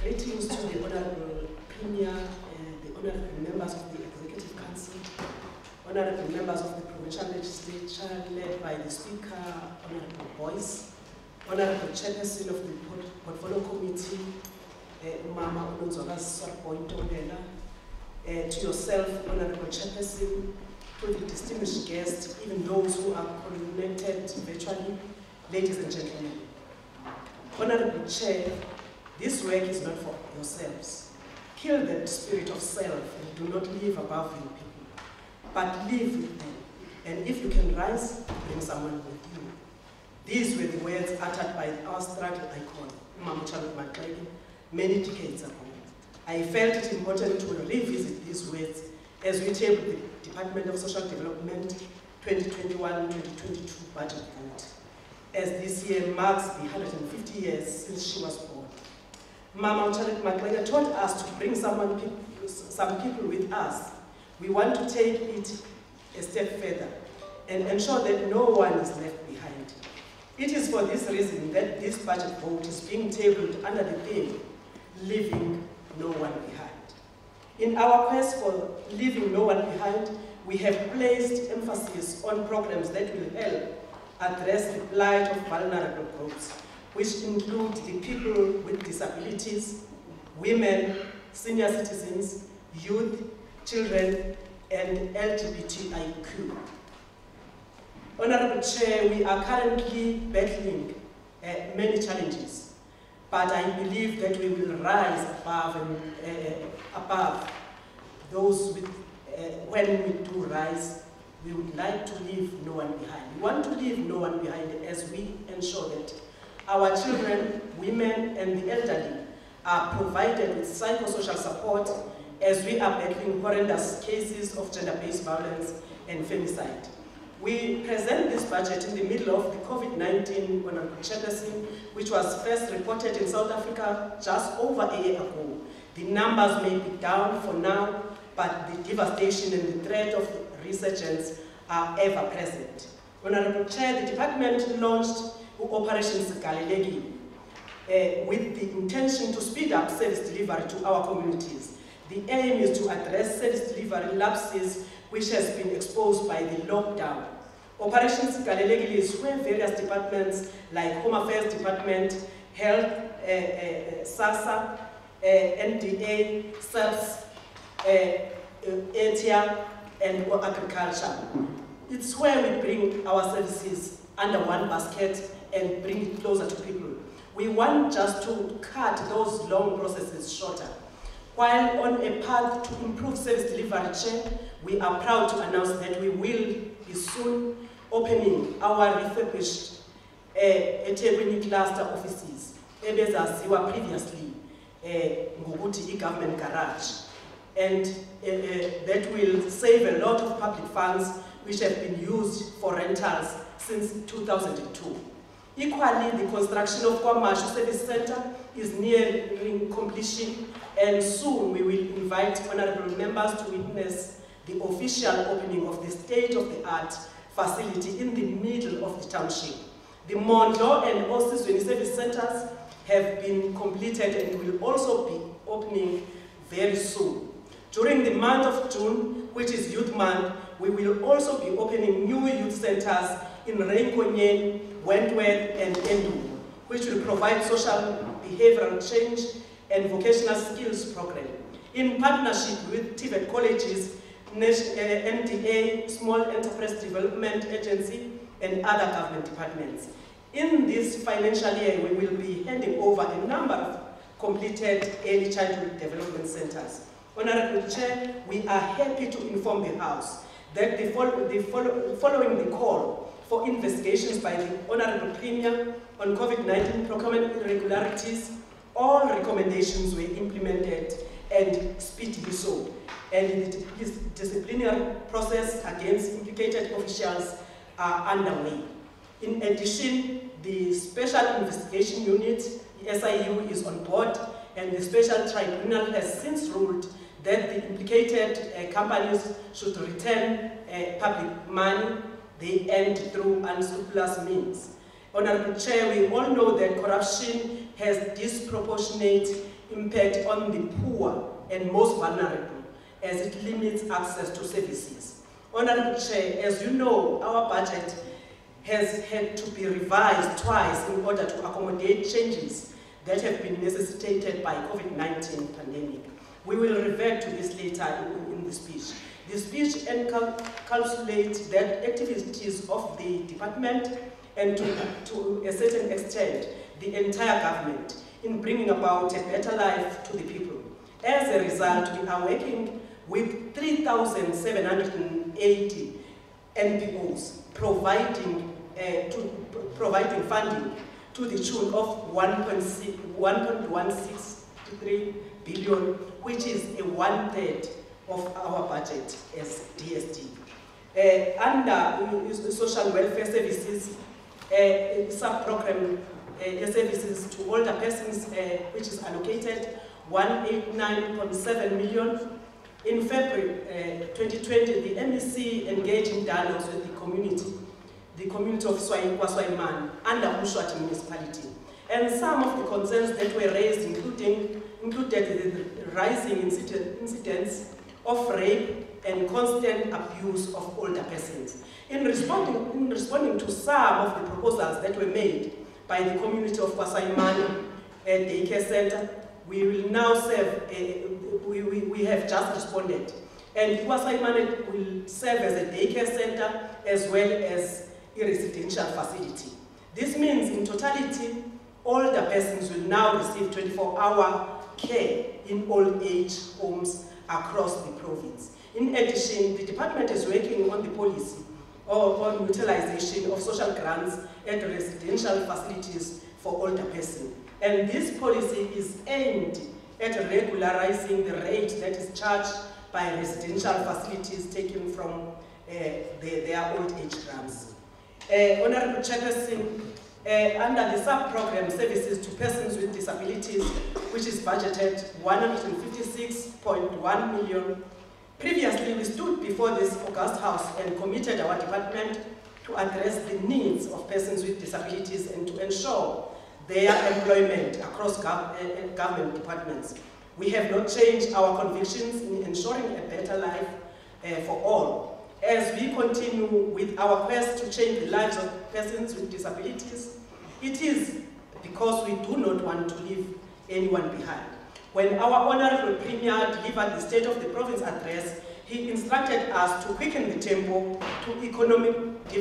Greetings to the Honourable Premier, the Honourable Members of the Executive Council, Honourable Members of the Provincial Legislature, led by the Speaker, Honourable Boyce, Honourable Chairperson of the Portfolio Committee, Mama Unonzwakazi Sarpointombela, to yourself, Honourable Chairperson, to the distinguished guests, even those who are connected virtually, ladies and gentlemen. Honourable Chair, this work is not for yourselves. Kill that spirit of self and do not live above your people, but live with them. And if you can rise, bring someone with you. These were the words uttered by our struggle icon, Nonhlanhla, many decades ago. I felt it important to revisit these words as we tabled the Department of Social Development 2021-2022 budget vote, as this year marks the 150 years since she was born. Mama Nonhlanhla taught us to bring some people with us. We want to take it a step further and ensure that no one is left behind. It is for this reason that this budget vote is being tabled under the theme, Leaving No One Behind. In our quest for leaving no one behind, we have placed emphasis on programs that will help address the plight of vulnerable groups, which include the people with disabilities, women, senior citizens, youth, children, and LGBTIQ. Honourable Chair, we are currently battling many challenges, but I believe that we will rise above those with, when we do rise, we would like to leave no one behind. We want to leave no one behind as we ensure that our children, women, and the elderly are provided with psychosocial support as we are battling horrendous cases of gender-based violence and femicide. We present this budget in the middle of the COVID-19 chairperson, which was first reported in South Africa just over a year ago. The numbers may be down for now, but the devastation and the threat of resurgence are ever present. Honourable Chair, the department launched Operation Sigaleleki with the intention to speed up service delivery to our communities. The aim is to address service delivery lapses which has been exposed by the lockdown. Operation Sigaleleki is where various departments like Home Affairs Department, Health, SASSA, NDA, SAPS, ETIA, and Agriculture. It's where we bring our services under one basket and bring it closer to people. We want just to cut those long processes shorter. While on a path to improve service delivery chain, we are proud to announce that we will be soon opening our refurbished Pietermaritzburg cluster offices, ebezaziwa previously ngokuthi government garage, and that will save a lot of public funds which have been used for rentals since 2002. Equally, the construction of KwaMashu Service Center is nearing completion, and soon we will invite honourable members to witness the official opening of the state-of-the-art facility in the middle of the township. The Mondlo and Osisweni Service Centers have been completed and will also be opening very soon. During the month of June, which is Youth Month, we will also be opening new youth centers in Renkonyen, Wentworth, and Endu, which will provide social behavioral change and vocational skills program in partnership with TVET colleges, NDA, Small Enterprise Development Agency, and other government departments. In this financial year, we will be handing over a number of completed early childhood development centers. Honourable Chair, we are happy to inform the House that following the call for investigations by the Honourable Premier on COVID-19 procurement irregularities, all recommendations were implemented and speedily so, and the disciplinary process against implicated officials are underway. In addition, the Special Investigation Unit, the SIU, is on board, and the Special Tribunal has since ruled that the implicated companies should return public money they earned through unscrupulous means. Honorable Chair, we all know that corruption has disproportionate impact on the poor and most vulnerable as it limits access to services. Honorable Chair, as you know, our budget has had to be revised twice in order to accommodate changes that have been necessitated by COVID-19 pandemic. We will revert to this later in the speech. The speech encapsulates that activities of the department and to a certain extent the entire government in bringing about a better life to the people. As a result, we are working with 3,780 NPOs providing funding to the tune of 1.163 billion, which is a 1/3 of our budget as DSD. Under social welfare services, sub-program services to older persons, which is allocated 189.7 million. In February 2020, the MEC engaged in dialogues with the community of KwaZulu-Natal under Mshwati municipality. And some of the concerns that were raised included the rising incidents of rape and constant abuse of older persons. In responding to some of the proposals that were made by the community of KwaZulu-Natal daycare center, we will now serve, we have just responded. And KwaZulu-Natal will serve as a daycare center as well as a residential facility. This means in totality, older persons will now receive 24-hour care in old age homes across the province. In addition, the department is working on the policy on utilization of social grants at residential facilities for older persons. And this policy is aimed at regularizing the rate that is charged by residential facilities taken from their old age grants. Honorable Chairperson, under the sub-program services to persons with disabilities, which is budgeted 156.1 million, previously we stood before this august house and committed our department to address the needs of persons with disabilities and to ensure their employment across government departments. We have not changed our convictions in ensuring a better life for all. As we continue with our quest to change the lives of persons with disabilities, it is because we do not want to leave anyone behind. When our Honorable Premier delivered the State of the Province address, he instructed us to quicken the tempo to economic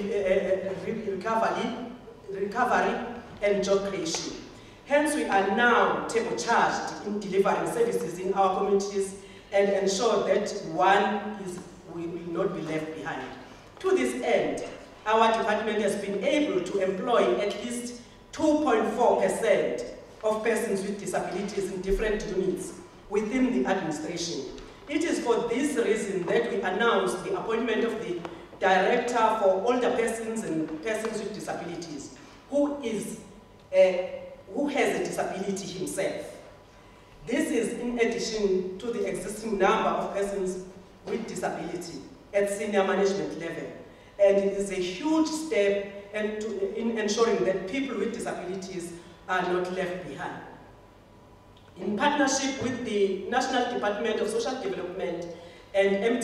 recovery and job creation. Hence, we are now turbocharged in delivering services in our communities and ensure that we will not be left behind. To this end, our department has been able to employ at least 2.4% of persons with disabilities in different units within the administration. It is for this reason that we announced the appointment of the Director for Older Persons and Persons with Disabilities, who has a disability himself. This is in addition to the existing number of persons with disability at senior management level, and it is a huge step in ensuring that people with disabilities are not left behind. In partnership with the National Department of Social Development and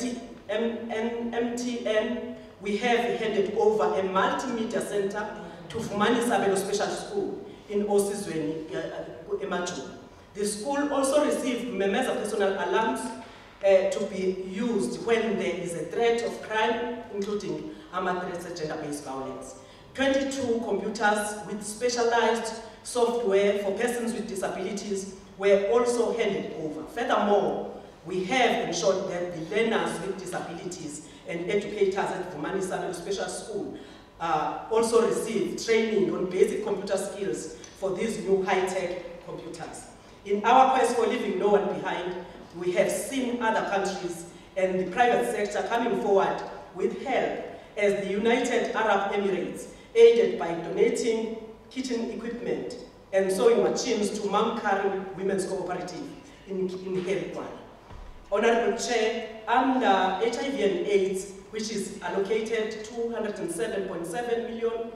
MTN, we have handed over a multimedia center to Fumani Sabelo Special School in Osizweni, Ematu. The school also received Memeza personal alarms to be used when there is a threat of crime, including armed threats and gender-based violence. 22 computers with specialized software for persons with disabilities were also handed over. Furthermore, we have ensured that the learners with disabilities and educators at Fumani Sabelo Special School also receive training on basic computer skills for these new high-tech computers. In our quest for leaving no one behind, we have seen other countries and the private sector coming forward with help, as the United Arab Emirates aided by donating kitchen equipment and sewing machines to Mamkari Women's Cooperative in Herikwan. Honorable Chair, under HIV and AIDS, which is allocated 207.7 million,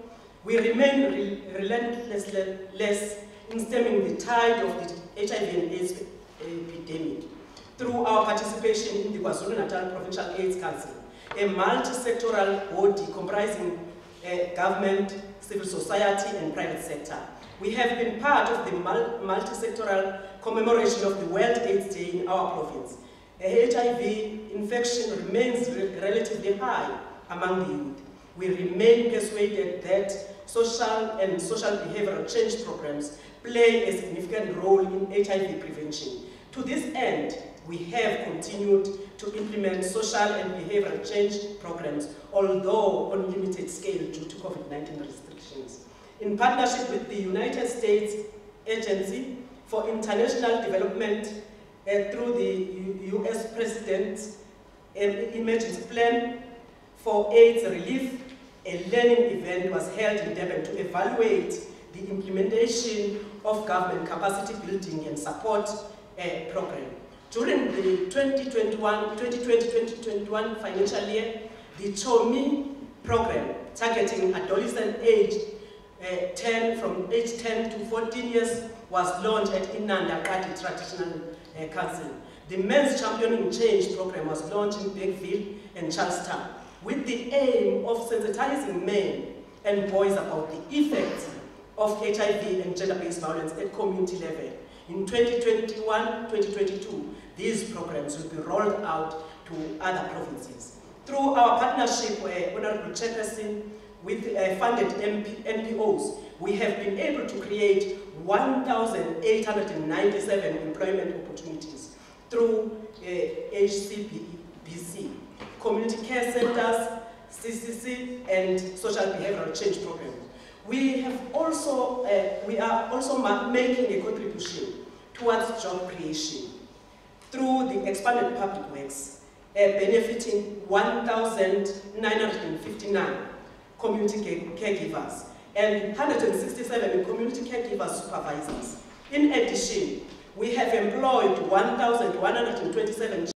We remain relentless in stemming the tide of the HIV and AIDS epidemic through our participation in the KwaZulu-Natal Provincial AIDS Council, a multi-sectoral body comprising government, civil society, and private sector. We have been part of the multi-sectoral commemoration of the World AIDS Day in our province. HIV infection remains relatively high among the youth. We remain persuaded that social and social behavioral change programs play a significant role in HIV prevention. To this end, we have continued to implement social and behavioral change programs, although on limited scale due to COVID-19 restrictions. In partnership with the United States Agency for International Development through the U.S. President's Emergency Plan for AIDS Relief, a learning event was held in Durban to evaluate the implementation of government capacity building and support program. During the 2020-2021 financial year, the CHOMI program, targeting adolescent age from age 10 to 14 years, was launched at Inanda Kati Traditional Council. The Men's Championing Change program was launched in Bergville and Charlestown, with the aim of sensitizing men and boys about the effects of HIV and gender-based violence at community level. In 2021-2022, these programs will be rolled out to other provinces. Through our partnership, Honorable Chairperson, with funded NPOs, we have been able to create 1,897 employment opportunities through HCBC, community care centers, CCC, and social behavioral change programs. We are also making a contribution towards job creation through the expanded public works, benefiting 1,959 community caregivers and 167 community caregiver supervisors. In addition, we have employed 1,127